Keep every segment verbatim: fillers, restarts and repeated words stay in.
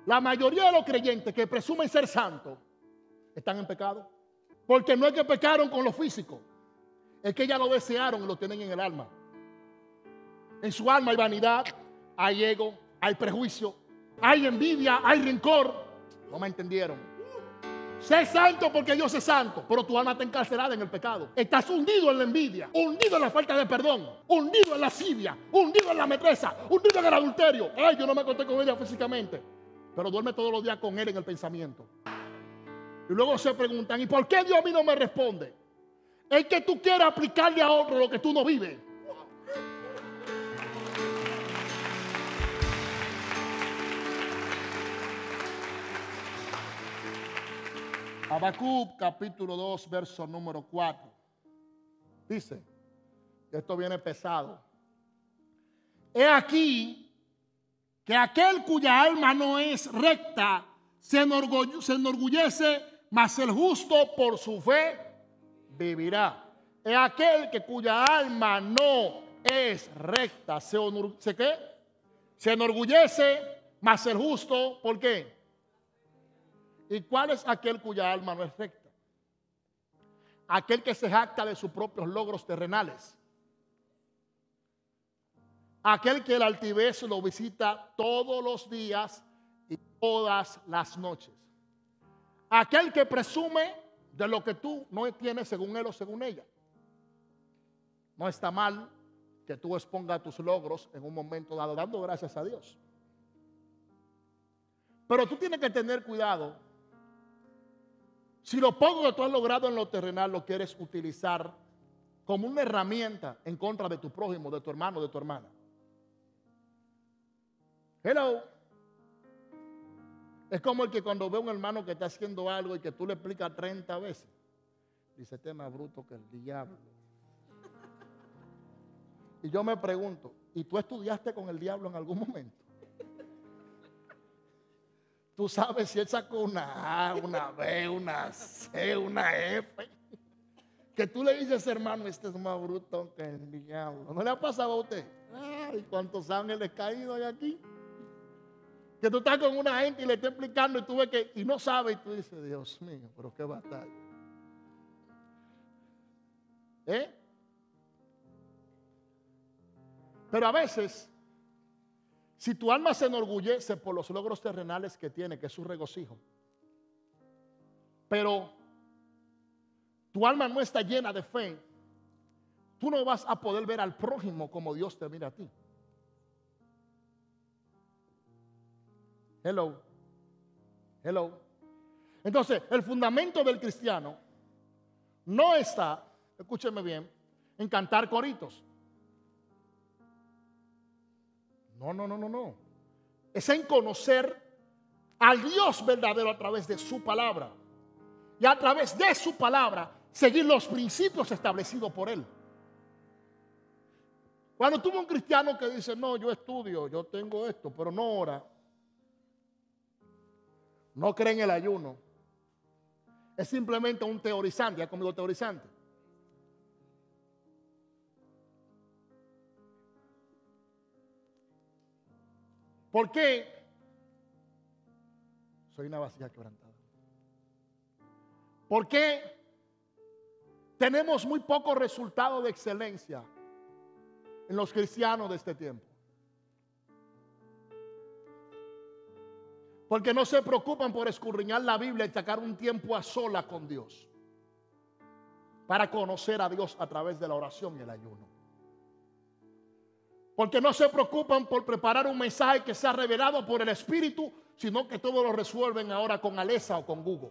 La mayoría de los creyentes que presumen ser santos están en pecado. Porque no es que pecaron con lo físico, es que ya lo desearon y lo tienen en el alma. En su alma hay vanidad, hay ego, hay prejuicio, hay envidia, hay rencor. No me entendieron. Sé santo porque Dios es santo, pero tu alma está encarcelada en el pecado. Estás hundido en la envidia, hundido en la falta de perdón, hundido en la lascivia, hundido en la metresa, hundido en el adulterio. Ay, yo no me acosté con ella físicamente, pero duerme todos los días con él en el pensamiento. Y luego se preguntan, ¿y por qué Dios a mí no me responde? Es que tú quieres aplicarle a otro lo que tú no vives. Habacuc capítulo dos, verso número cuatro. Dice, esto viene pesado. He aquí que aquel cuya alma no es recta se, enorgulle, se enorgullece, mas el justo por su fe vivirá. He aquel que cuya alma no es recta se, honor, ¿se, qué? se enorgullece, mas el justo, ¿por qué? ¿Y cuál es aquel cuya alma no es recta? Aquel que se jacta de sus propios logros terrenales. Aquel que el altivez lo visita todos los días y todas las noches. Aquel que presume de lo que tú no tienes según él o según ella. No está mal que tú expongas tus logros en un momento dado, dando gracias a Dios. Pero tú tienes que tener cuidado. Si lo poco que tú has logrado en lo terrenal lo quieres utilizar como una herramienta en contra de tu prójimo, de tu hermano, de tu hermana. Hello. Es como el que cuando ve a un hermano que está haciendo algo y que tú le explicas treinta veces, dice, este es más bruto que el diablo. Y yo me pregunto, ¿y tú estudiaste con el diablo en algún momento? Tú sabes si él sacó una A, una B, una C, una F. Que tú le dices, hermano, este es más bruto que el diablo. ¿No le ha pasado a usted? Ay, cuántos ángeles caídos hay aquí. Que tú estás con una gente y le estás explicando y tú ves que, y no sabes, y tú dices, Dios mío, pero qué batalla. ¿Eh? Pero a veces, si tu alma se enorgullece por los logros terrenales que tiene, que es su regocijo, pero tu alma no está llena de fe, tú no vas a poder ver al prójimo como Dios te mira a ti. Hello. Hello. Entonces, el fundamento del cristiano no está, escúcheme bien, en cantar coritos. No, no, no, no, no. Es en conocer al Dios verdadero a través de su palabra. Y a través de su palabra, seguir los principios establecidos por él. Cuando tuvo un cristiano que dice, no, yo estudio, yo tengo esto, pero no ora. No cree en el ayuno. Es simplemente un teorizante. ¿Ya conmigo teorizante? ¿Por qué? Soy una vasija quebrantada. ¿Por qué tenemos muy poco resultado de excelencia en los cristianos de este tiempo? Porque no se preocupan por escudriñar la Biblia y sacar un tiempo a sola con Dios para conocer a Dios a través de la oración y el ayuno. Porque no se preocupan por preparar un mensaje que sea revelado por el Espíritu, sino que todo lo resuelven ahora con Alexa o con Google.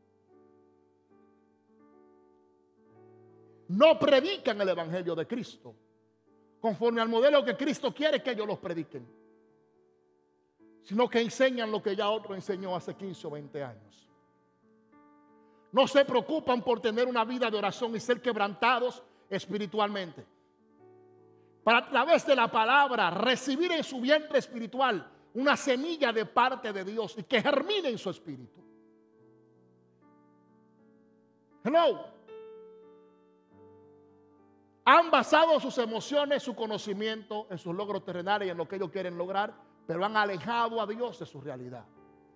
No predican el Evangelio de Cristo conforme al modelo que Cristo quiere que ellos los prediquen, sino que enseñan lo que ya otro enseñó hace quince o veinte años. No se preocupan por tener una vida de oración y ser quebrantados espiritualmente, para a través de la palabra recibir en su vientre espiritual una semilla de parte de Dios y que germine en su espíritu. Hello. Han basado sus emociones, su conocimiento en sus logros terrenales y en lo que ellos quieren lograr, pero han alejado a Dios de su realidad.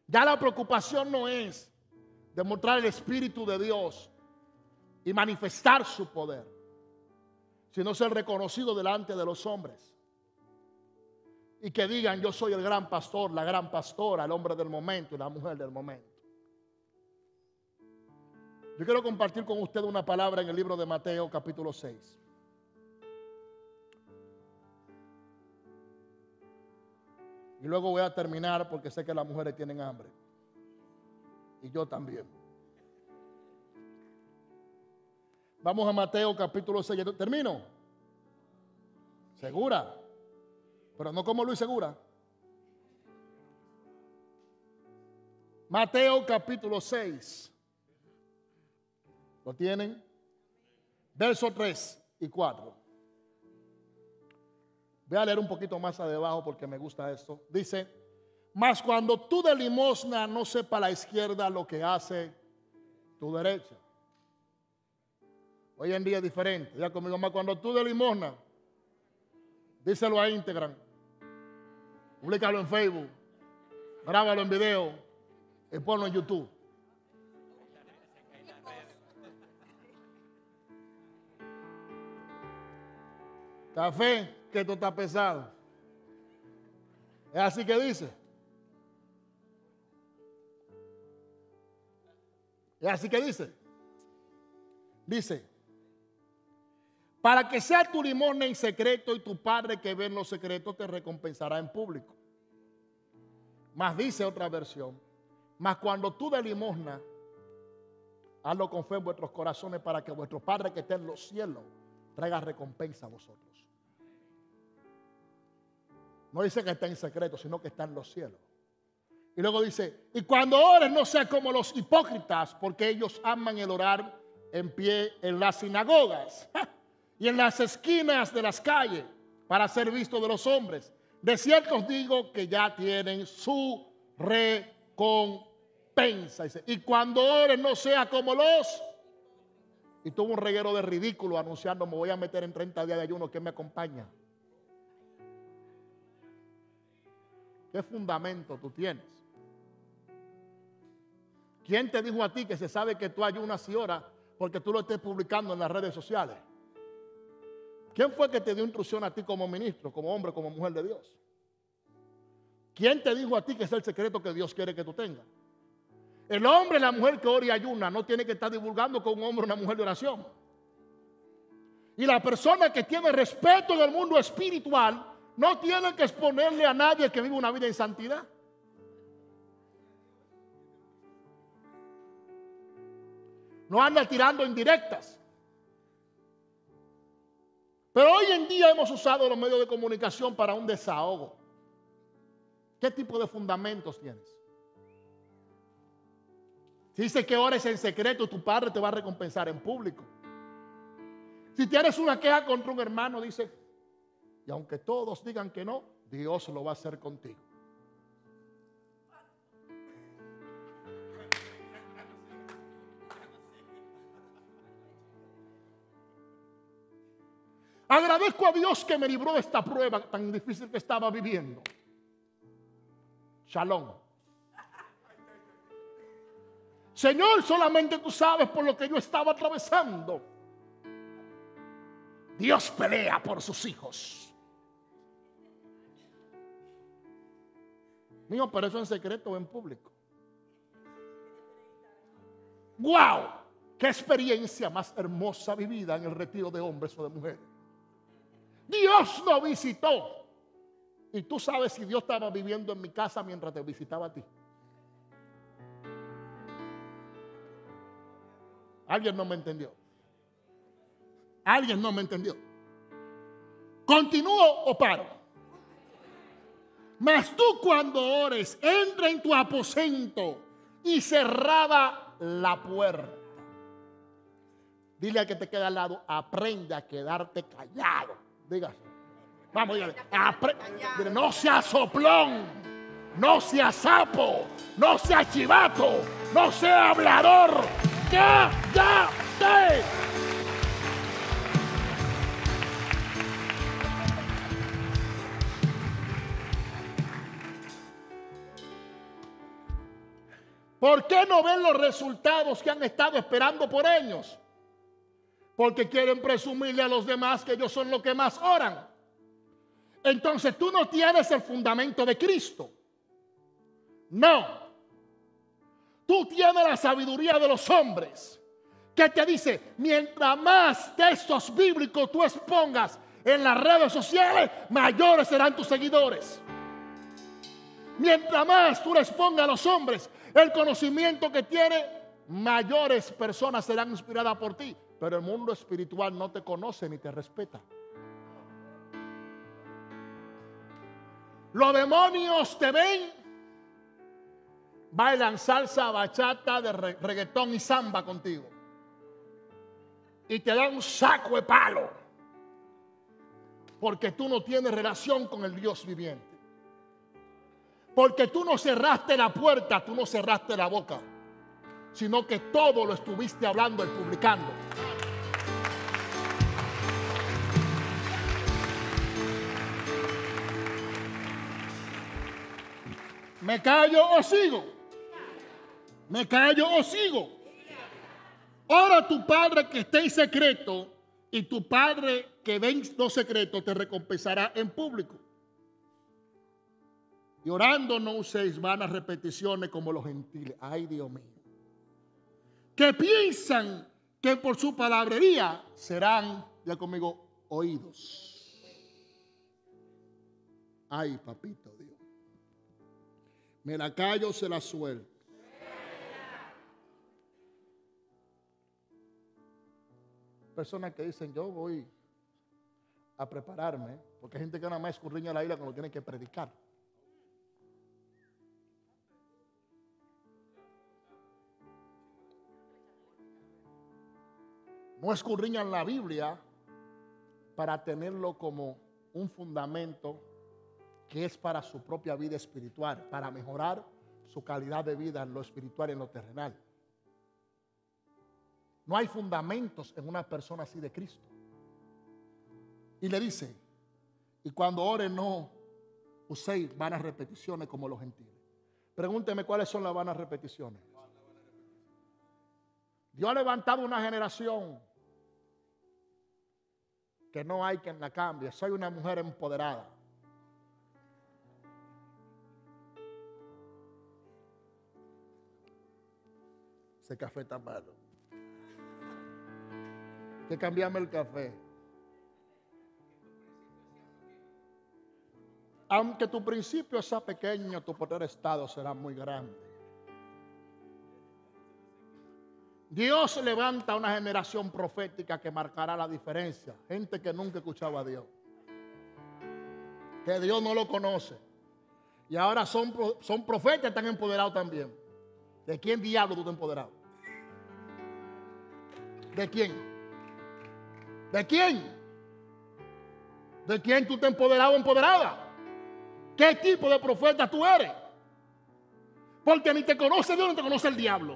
Ya la preocupación no es demostrar el Espíritu de Dios y manifestar su poder, sino ser reconocido delante de los hombres. Y que digan: yo soy el gran pastor, la gran pastora, el hombre del momento y la mujer del momento. Yo quiero compartir con usted una palabra en el libro de Mateo capítulo seis. Y luego voy a terminar porque sé que las mujeres tienen hambre. Y yo también. Vamos a Mateo capítulo seis. ¿Termino? ¿Segura? Pero no como Luis Segura. Mateo capítulo seis. ¿Lo tienen? Versos tres y cuatro. Voy a leer un poquito más abajo porque me gusta esto. Dice: mas cuando tú de limosna no sepa la izquierda lo que hace tu derecha. Hoy en día es diferente. Ya conmigo, más cuando tú de limosna, díselo a Instagram, públicalo en Facebook, grábalo en video y ponlo en YouTube. Café, que esto está pesado. Es así que dice. Es así que dice. Dice: para que sea tu limosna en secreto, y tu Padre que ve en los secretos te recompensará en público. Mas dice otra versión: mas cuando tú de limosna, hazlo con fe en vuestros corazones, para que vuestro Padre que está en los cielos traiga recompensa a vosotros. No dice que está en secreto, sino que está en los cielos. Y luego dice: y cuando ores no seas como los hipócritas, porque ellos aman el orar en pie en las sinagogas y en las esquinas de las calles, para ser visto de los hombres. De cierto os digo que ya tienen su recompensa. Dice: y cuando ores no sea como los... Y tuvo un reguero de ridículo anunciando: me voy a meter en treinta días de ayuno, ¿quién me acompaña? ¿Qué fundamento tú tienes? ¿Quién te dijo a ti que se sabe que tú ayunas y oras porque tú lo estés publicando en las redes sociales? ¿Quién fue que te dio instrucción a ti como ministro, como hombre, como mujer de Dios? ¿Quién te dijo a ti que es el secreto que Dios quiere que tú tengas? El hombre y la mujer que ora y ayuna no tiene que estar divulgando con un hombre o una mujer de oración. Y la persona que tiene respeto en el mundo espiritual no tiene que exponerle a nadie que vive una vida en santidad. No anda tirando indirectas. Pero hoy en día hemos usado los medios de comunicación para un desahogo. ¿Qué tipo de fundamentos tienes? Si dice que ores en secreto, tu Padre te va a recompensar en público. Si tienes una queja contra un hermano, dice: y aunque todos digan que no, Dios lo va a hacer contigo. Agradezco a Dios que me libró de esta prueba tan difícil que estaba viviendo. Shalom. Señor, solamente tú sabes por lo que yo estaba atravesando. Dios pelea por sus hijos. Mío, pero eso en secreto o en público. ¡Wow! ¡Qué experiencia más hermosa vivida en el retiro de hombres o de mujeres! Dios nos visitó. Y tú sabes si Dios estaba viviendo en mi casa mientras te visitaba a ti. Alguien no me entendió. Alguien no me entendió. ¿Continúo o paro? Mas tú cuando ores, entra en tu aposento y cerrada la puerta. Dile al que te queda al lado: aprende a quedarte callado. Dígase. Vamos, dígale. Apre- Dile, no seas soplón, no seas sapo, no seas chivato, no seas hablador. ¡Cállate! ¿Por qué no ven los resultados que han estado esperando por años? Porque quieren presumirle a los demás que ellos son los que más oran. Entonces tú no tienes el fundamento de Cristo. No. Tú tienes la sabiduría de los hombres, que te dice, mientras más textos bíblicos tú expongas en las redes sociales, mayores serán tus seguidores. Mientras más tú le expongas a los hombres el conocimiento que tiene, mayores personas serán inspiradas por ti. Pero el mundo espiritual no te conoce ni te respeta. Los demonios te ven, bailan salsa, bachata, de re reggaetón y samba contigo. Y te dan un saco de palo. Porque tú no tienes relación con el Dios viviente. Porque tú no cerraste la puerta, tú no cerraste la boca, sino que todo lo estuviste hablando y publicando. ¿Me callo o sigo? ¿Me callo o sigo? Ahora tu Padre que está en secreto y tu Padre que ve en lo secreto te recompensará en público. Y orando no uséis vanas repeticiones como los gentiles. Ay, Dios mío. Que piensan que por su palabrería serán, ya conmigo, oídos. Ay, papito Dios. Me la callo, se la suelto. Personas que dicen, yo voy a prepararme, porque hay gente que nada más escurriña la isla cuando tiene que predicar. No escurriñan la Biblia para tenerlo como un fundamento que es para su propia vida espiritual, para mejorar su calidad de vida en lo espiritual y en lo terrenal. No hay fundamentos en una persona así de Cristo. Y le dice, y cuando ore no uséis vanas repeticiones como los gentiles. Pregúnteme cuáles son las vanas repeticiones. Dios ha levantado una generación que no hay quien la cambie. Soy una mujer empoderada. Ese café está malo. Que cambiame el café. Aunque tu principio sea pequeño, tu poder estado será muy grande. Dios levanta una generación profética que marcará la diferencia. Gente que nunca escuchaba a Dios. Que Dios no lo conoce. Y ahora son, son profetas, están empoderados también. ¿De quién diablo tú estás empoderado? ¿De quién? ¿De quién? ¿De quién tú te has empoderado o empoderada? ¿Qué tipo de profeta tú eres? Porque ni te conoce Dios ni te conoce el diablo.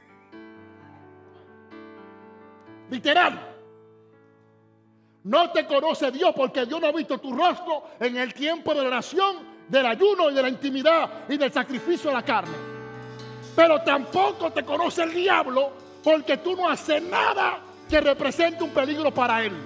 Literal. No te conoce Dios porque Dios no ha visto tu rostro en el tiempo de la oración, del ayuno y de la intimidad y del sacrificio de la carne. Pero tampoco te conoce el diablo porque tú no haces nada que represente un peligro para él.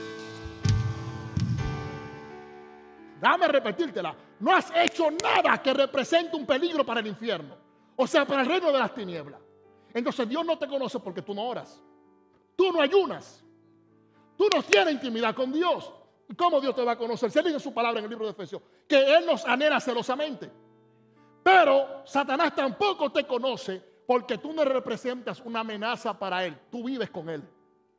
Dame repetírtela. No has hecho nada que represente un peligro para el infierno. O sea, para el reino de las tinieblas. Entonces Dios no te conoce porque tú no oras. Tú no ayunas. Tú no tienes intimidad con Dios. ¿Y cómo Dios te va a conocer? Se dice su palabra en el libro de Efesios, que Él nos anhela celosamente. Pero Satanás tampoco te conoce porque tú no representas una amenaza para Él. Tú vives con Él.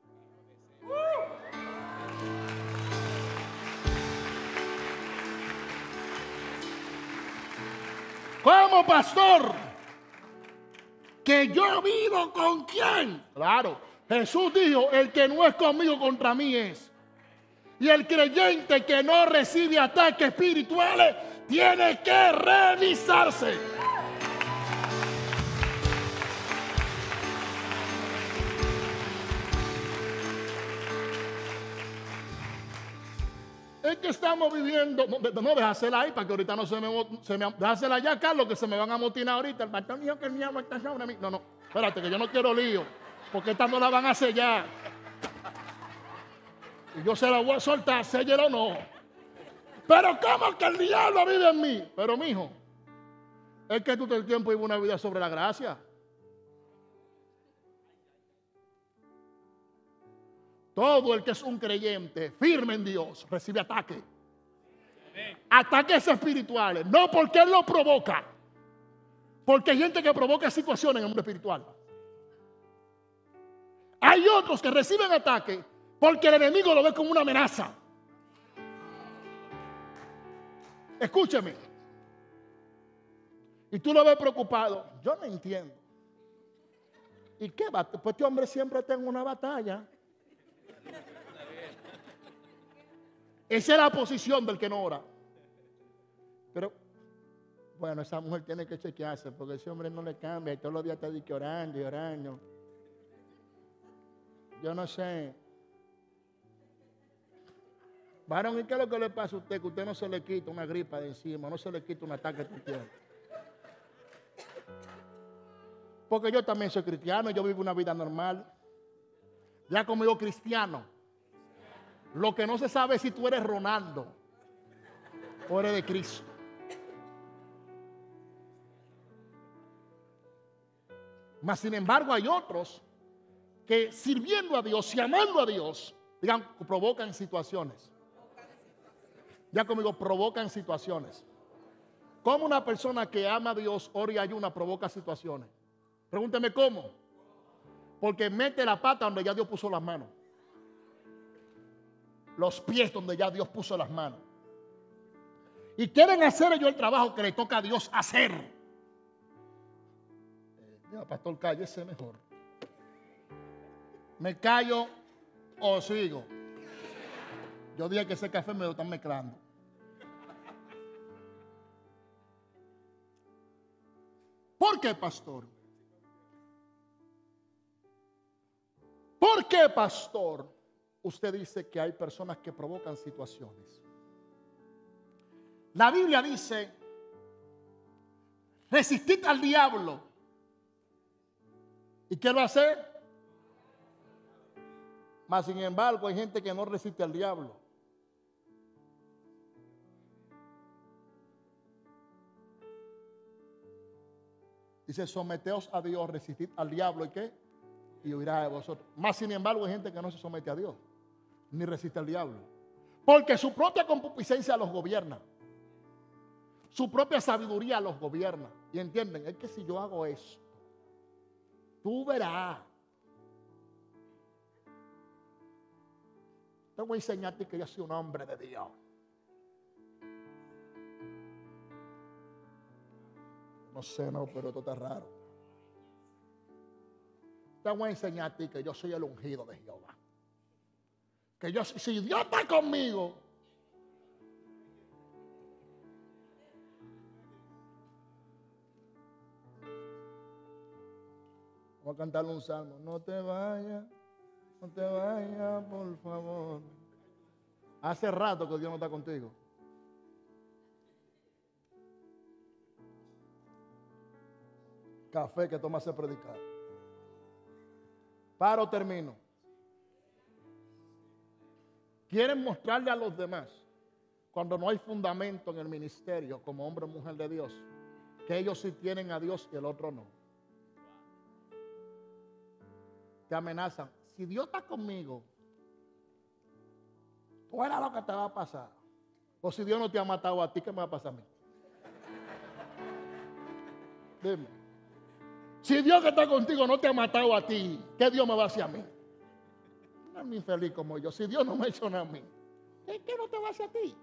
¿Cómo, pastor? ¿Que yo vivo con quién? Claro, Jesús dijo, el que no es conmigo contra mí es. Y el creyente que no recibe ataques espirituales tiene que revisarse. que estamos viviendo, no, no déjasela ahí para que ahorita no se me, se me déjasela ya, Carlos, que se me van a amotinar ahorita. El pastor dijo que el diablo está sobre mí. No, no, espérate, que yo no quiero lío, porque esta no la van a sellar. Y yo se la voy a soltar, séllela o no. Pero ¿cómo que el diablo vive en mí? Pero mijo, es que tú todo el tiempo vives una vida sobre la gracia. Todo el que es un creyente firme en Dios recibe ataques. Ataques espirituales. No porque Él lo provoca. Porque hay gente que provoca situaciones en el mundo espiritual. Hay otros que reciben ataques porque el enemigo lo ve como una amenaza. Escúcheme. Y tú lo ves preocupado. Yo no entiendo. ¿Y qué va? Pues este hombre siempre está en una batalla. Esa es la posición del que no ora. Pero, bueno, esa mujer tiene que chequearse porque ese hombre no le cambia y todos los días está de que orando y orando. Yo no sé. Varón, ¿y qué es lo que le pasa a usted? Que usted no se le quita una gripa de encima, no se le quita un ataque que tiene. Porque yo también soy cristiano, yo vivo una vida normal. Ya como yo cristiano. Lo que no se sabe es si tú eres Ronaldo o eres de Cristo. Mas sin embargo hay otros que sirviendo a Dios y amando a Dios, digan, provocan situaciones. Ya conmigo, provocan situaciones. ¿Cómo una persona que ama a Dios, ora y ayuna, provoca situaciones? Pregúnteme cómo. Porque mete la pata donde ya Dios puso las manos. Los pies donde ya Dios puso las manos. Y quieren hacer ellos el trabajo que le toca a Dios hacer. Eh, ya, pastor, cállese mejor. ¿Me callo o sigo? Yo dije que ese café me lo están mezclando. ¿Por qué, pastor? ¿Por qué, pastor? Usted dice que hay personas que provocan situaciones. La Biblia dice, resistid al diablo. ¿Y qué va a hacer? Mas sin embargo hay gente que no resiste al diablo. Dice, someteos a Dios, resistid al diablo. ¿Y qué? Y huirá de vosotros. Mas sin embargo hay gente que no se somete a Dios, ni resiste al diablo. Porque su propia concupiscencia los gobierna. Su propia sabiduría los gobierna. Y entienden, es que si yo hago eso, tú verás. Te voy a enseñarte que yo soy un hombre de Dios. No sé, no, pero esto está raro. Te voy a enseñar a ti que yo soy el ungido de Jehová. Que yo, si Dios está conmigo, vamos a cantarle un salmo. No te vayas, no te vayas, por favor. Hace rato que Dios no está contigo. Café que toma se predicar. Paro, termino. Quieren mostrarle a los demás, cuando no hay fundamento en el ministerio, como hombre o mujer de Dios, que ellos sí tienen a Dios y el otro no. Te amenazan. Si Dios está conmigo, tú verás lo que te va a pasar. O si Dios no te ha matado a ti, ¿qué me va a pasar a mí? Dime. Si Dios que está contigo no te ha matado a ti, ¿qué Dios me va a hacer a mí? No es mi infeliz como yo. Si Dios no me ha hecho nada a mí, ¿qué, qué no te va a hacer a ti?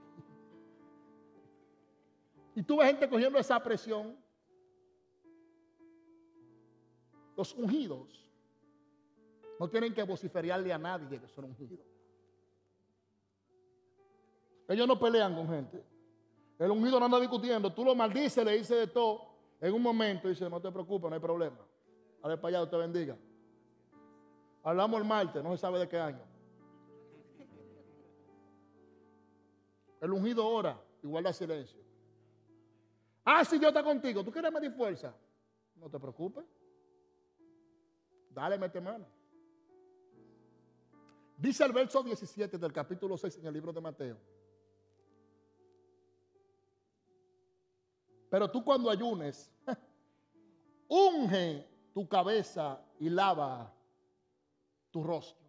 Y tú ves gente cogiendo esa presión. Los ungidos no tienen que vociferarle a nadie que son ungidos. Ellos no pelean con gente. El ungido no anda discutiendo. Tú lo maldices, le dices de todo. En un momento dice, no te preocupes, no hay problema. A ver para allá, Dios te bendiga. Hablamos el martes, no se sabe de qué año. El ungido ora y guarda silencio. Ah, si Dios está contigo, ¿tú quieres medir fuerza? No te preocupes. Dale, mete mano. Dice el verso diecisiete del capítulo seis en el libro de Mateo. Pero tú cuando ayunes, unge tu cabeza y lava tu rostro.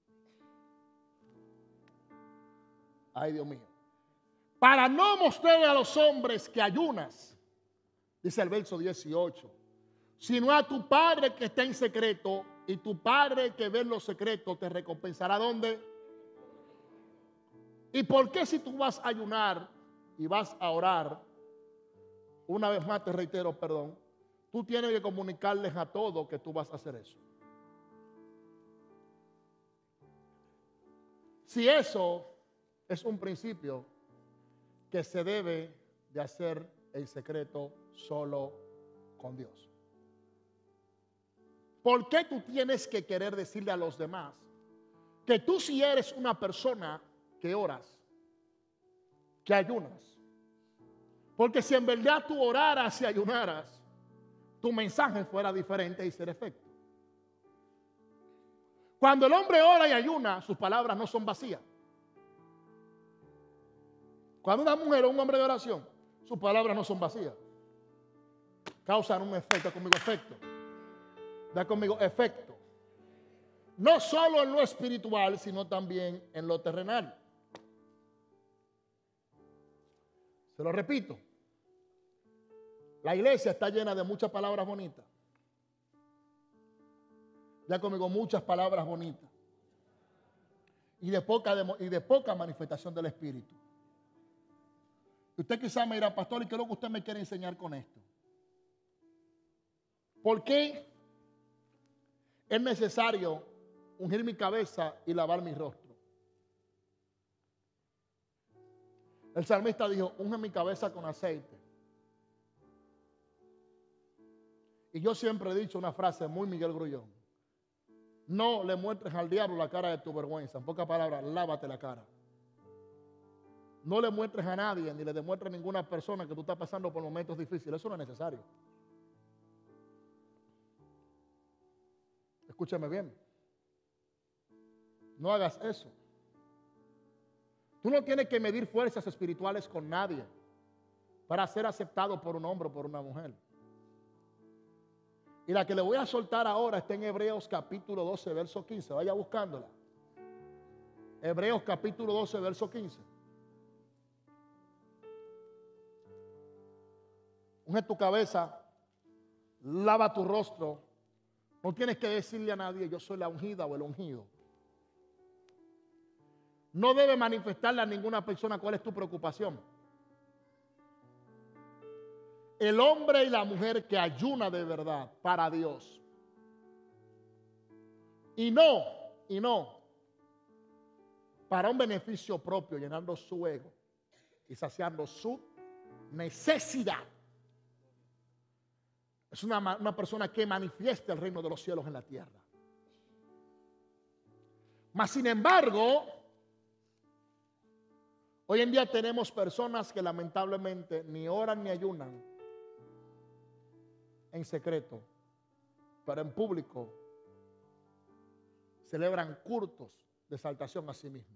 Ay, Dios mío. Para no mostrar a los hombres que ayunas, dice el verso dieciocho, sino a tu Padre que está en secreto, y tu Padre que ve en los secretos te recompensará. ¿Dónde? ¿Y por qué si tú vas a ayunar y vas a orar? Una vez más te reitero, perdón, tú tienes que comunicarles a todos que tú vas a hacer eso. Si eso es un principio que se debe de hacer en secreto solo con Dios. ¿Por qué tú tienes que querer decirle a los demás que tú si eres una persona que oras, que ayunas? Porque si en verdad tú oraras y ayunaras, tu mensaje fuera diferente y ser efecto. Cuando el hombre ora y ayuna, sus palabras no son vacías. Cuando una mujer o un hombre de oración, sus palabras no son vacías. Causan un efecto, conmigo efecto. Da conmigo efecto. No solo en lo espiritual, sino también en lo terrenal. Se lo repito. La iglesia está llena de muchas palabras bonitas. Ya conmigo, muchas palabras bonitas. Y de poca, y de poca manifestación del Espíritu. Usted quizá me dirá, pastor, ¿y qué es lo que usted me quiere enseñar con esto? ¿Por qué es necesario ungir mi cabeza y lavar mi rostro? El salmista dijo, unge mi cabeza con aceite. Y yo siempre he dicho una frase muy Miguel Grullón. No le muestres al diablo la cara de tu vergüenza. En pocas palabras, lávate la cara. No le muestres a nadie, ni le demuestres a ninguna persona que tú estás pasando por momentos difíciles. Eso no es necesario. Escúchame bien. No hagas eso. Tú no tienes que medir fuerzas espirituales con nadie para ser aceptado por un hombre o por una mujer. Y la que le voy a soltar ahora está en Hebreos capítulo doce, verso quince. Vaya buscándola. Hebreos capítulo doce, verso quince. Unge tu cabeza, lava tu rostro. No tienes que decirle a nadie, yo soy la ungida o el ungido. No debe manifestarle a ninguna persona cuál es tu preocupación. El hombre y la mujer que ayuna de verdad para Dios. Y no, y no, para un beneficio propio, llenando su ego y saciando su necesidad. Es una, una persona que manifiesta el reino de los cielos en la tierra. Mas, sin embargo, hoy en día tenemos personas que lamentablemente ni oran ni ayunan en secreto, pero en público celebran cultos de exaltación a sí mismos.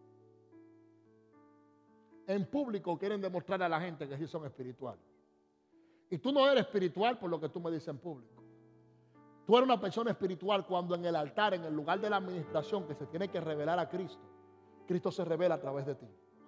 En público quieren demostrar a la gente que sí son espirituales. Y tú no eres espiritual por lo que tú me dices en público. Tú eres una persona espiritual cuando en el altar, en el lugar de la administración que se tiene que revelar a Cristo, Cristo se revela a través de ti.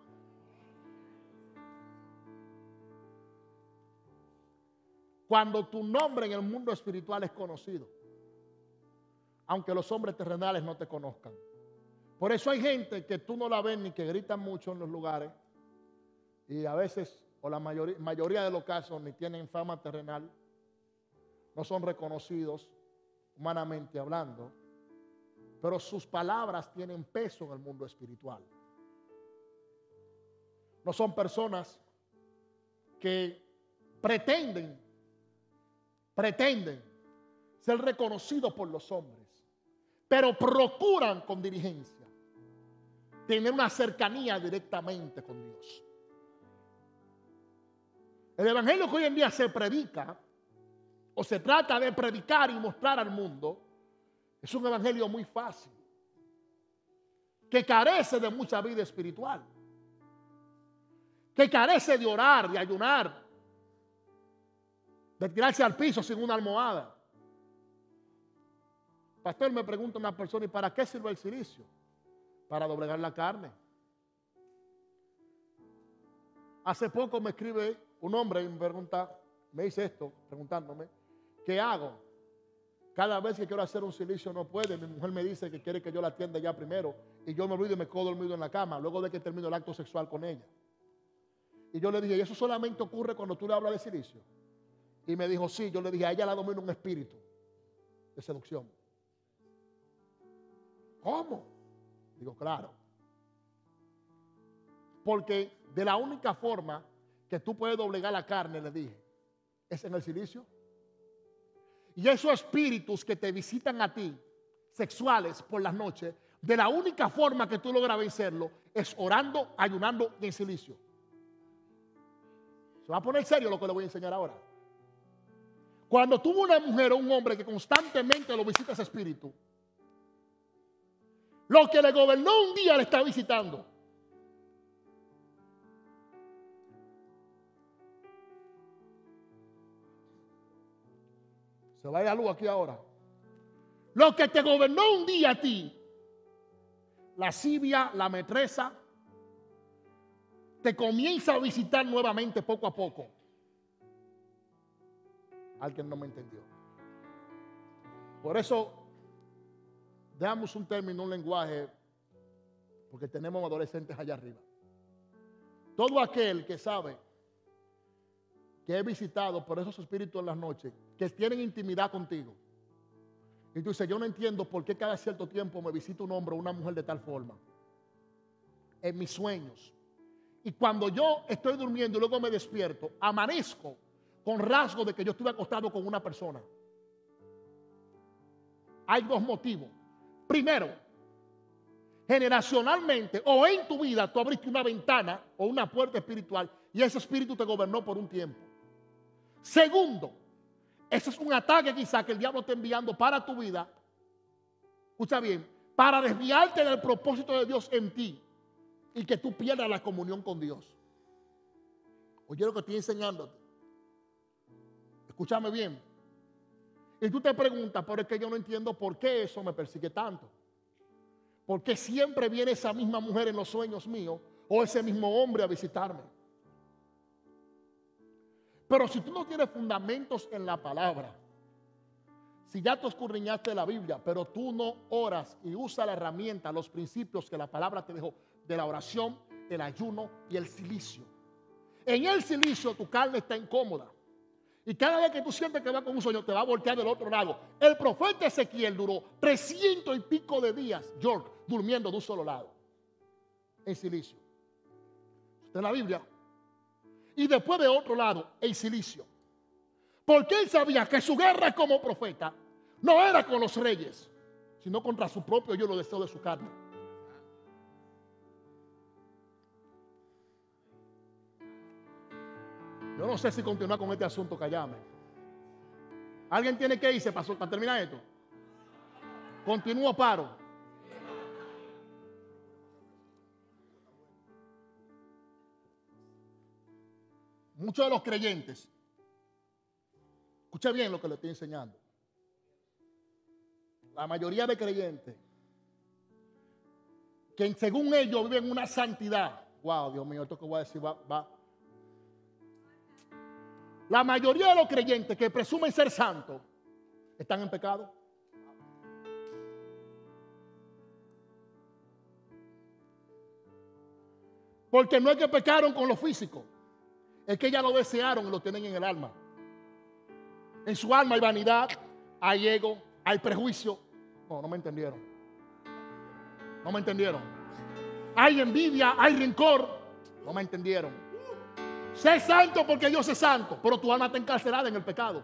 Cuando tu nombre en el mundo espiritual es conocido, aunque los hombres terrenales no te conozcan. Por eso hay gente que tú no la ves ni que gritan mucho en los lugares y a veces, o la mayoría, mayoría de los casos, ni tienen fama terrenal, no son reconocidos humanamente hablando, pero sus palabras tienen peso en el mundo espiritual. No son personas que pretenden, pretenden ser reconocidos por los hombres, pero procuran con diligencia tener una cercanía directamente con Dios. El evangelio que hoy en día se predica o se trata de predicar y mostrar al mundo es un evangelio muy fácil, que carece de mucha vida espiritual, que carece de orar, de ayunar, de tirarse al piso sin una almohada. Pastor, me pregunta una persona, ¿y para qué sirve el cilicio? Para doblegar la carne. Hace poco me escribe un hombre y me pregunta, me dice esto, preguntándome, ¿qué hago? Cada vez que quiero hacer un cilicio no puede. Mi mujer me dice que quiere que yo la atienda ya primero y yo me olvido y me quedo dormido en la cama luego de que termino el acto sexual con ella. Y yo le dije, ¿y eso solamente ocurre cuando tú le hablas de cilicio? Y me dijo, sí. Yo le dije, a ella la domina un espíritu de seducción. ¿Cómo? Digo, claro. Porque de la única forma que tú puedes doblegar la carne, le dije, es en el cilicio. Y esos espíritus que te visitan a ti, sexuales por las noches, de la única forma que tú logras vencerlo es orando, ayunando y en cilicio. Se va a poner serio lo que le voy a enseñar ahora. Cuando tuvo una mujer o un hombre que constantemente lo visita ese espíritu, lo que le gobernó un día le está visitando. Se va a ir la luz aquí ahora. Lo que te gobernó un día a ti, la lascivia, la metresa, te comienza a visitar nuevamente poco a poco. Alguien no me entendió. Por eso, damos un término, un lenguaje, porque tenemos adolescentes allá arriba. Todo aquel que sabe que he visitado por esos espíritus en las noches, que tienen intimidad contigo. Y tú dices, yo no entiendo por qué cada cierto tiempo me visita un hombre o una mujer de tal forma. En mis sueños. Y cuando yo estoy durmiendo y luego me despierto, amanezco con rasgos de que yo estuve acostado con una persona. Hay dos motivos. Primero, generacionalmente o en tu vida tú abriste una ventana o una puerta espiritual y ese espíritu te gobernó por un tiempo. Segundo, ese es un ataque quizá que el diablo está enviando para tu vida. Escucha bien, para desviarte del propósito de Dios en ti y que tú pierdas la comunión con Dios. Oye lo que estoy enseñándote. Escúchame bien. Y tú te preguntas, pero es que yo no entiendo por qué eso me persigue tanto. ¿Por qué siempre viene esa misma mujer en los sueños míos o ese mismo hombre a visitarme? Pero si tú no tienes fundamentos en la palabra, si ya tú escudriñaste la Biblia, pero tú no oras y usas la herramienta, los principios que la palabra te dejó, de la oración, el ayuno y el cilicio. En el cilicio tu carne está incómoda. Y cada vez que tú sientes que va con un sueño, te va a voltear del otro lado. El profeta Ezequiel duró trescientos y pico de días, George, durmiendo de un solo lado. En cilicio. Está en la Biblia. Y después de otro lado, en cilicio. Porque él sabía que su guerra como profeta no era con los reyes, sino contra su propio yo, los deseos de su carne. Yo no sé si continuar con este asunto, callame. ¿Alguien tiene que irse para, para terminar esto? Continúo, paro. Muchos de los creyentes, escucha bien lo que le estoy enseñando. La mayoría de creyentes, que según ellos viven una santidad. Wow, Dios mío, esto que voy a decir va, va. La mayoría de los creyentes que presumen ser santos están en pecado. Porque no es que pecaron con lo físico, es que ya lo desearon y lo tienen en el alma. En su alma hay vanidad, hay ego, hay prejuicio. No, no me entendieron. No me entendieron. Hay envidia, hay rencor. No me entendieron. Sé santo porque Dios es santo, pero tu alma está encarcelada en el pecado.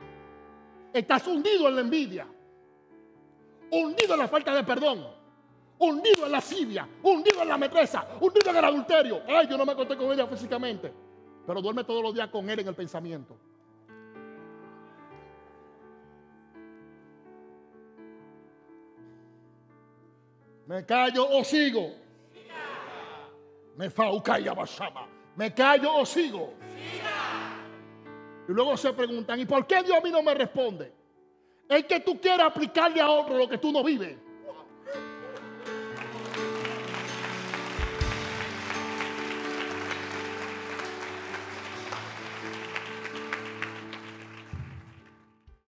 Estás hundido en la envidia, hundido en la falta de perdón, hundido en la lascivia, hundido en la metresa, hundido en el adulterio. Ay, yo no me acosté con ella físicamente, pero duerme todos los días con él en el pensamiento. ¿Me callo o sigo? Me faucaya basama. ¿Me callo o sigo? Y luego se preguntan, ¿y por qué Dios a mí no me responde? Es que tú quieres aplicarle a otro lo que tú no vives.